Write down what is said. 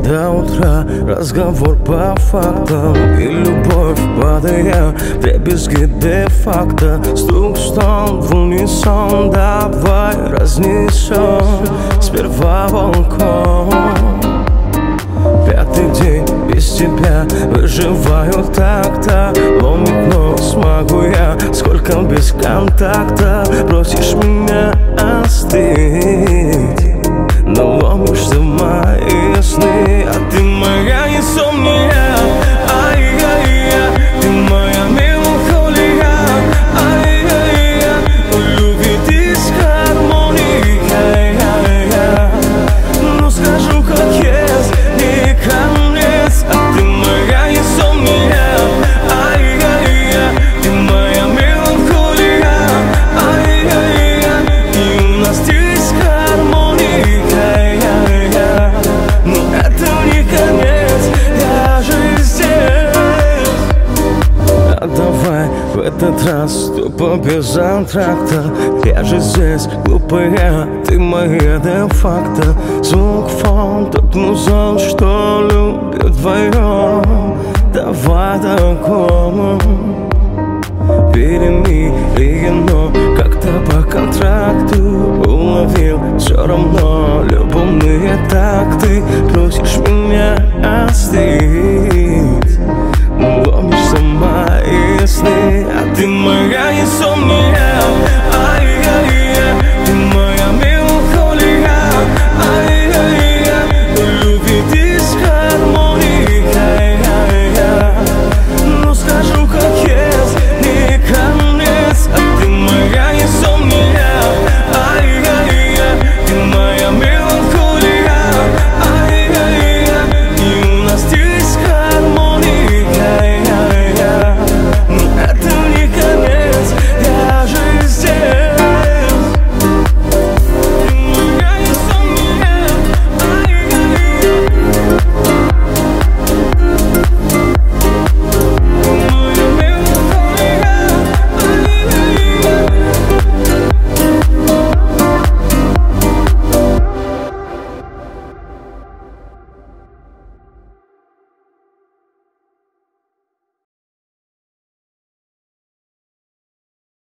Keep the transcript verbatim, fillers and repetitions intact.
до утра, разговор по фактам. И любовь, падая, вдребезги де-факто. Стук, стон, в унисон, давай разнесем сперва балкон. Пятый день без тебя, выживаю так-то. Ломить нос могу я, сколько без контакта. Просишь меня остыть, но ломишься в мои сны. А ты моя инсомния, ай-яй-я. Ты моя меланхолия, ай-яй-я. У любви дисгармония-я-я. Ну скажу как есть, не конец. А ты моя инсомния, ай-яй-я. Ты моя меланхолия, ай-яй-я. И у нас дисгармония. Но это не конец, я же здесь. А давай в этот раз тупо без антракта. Я же здесь, глупая, ты моя де-факто. Звук, фон, тот музон, что любит вдвоем. Давай такому перемирие, но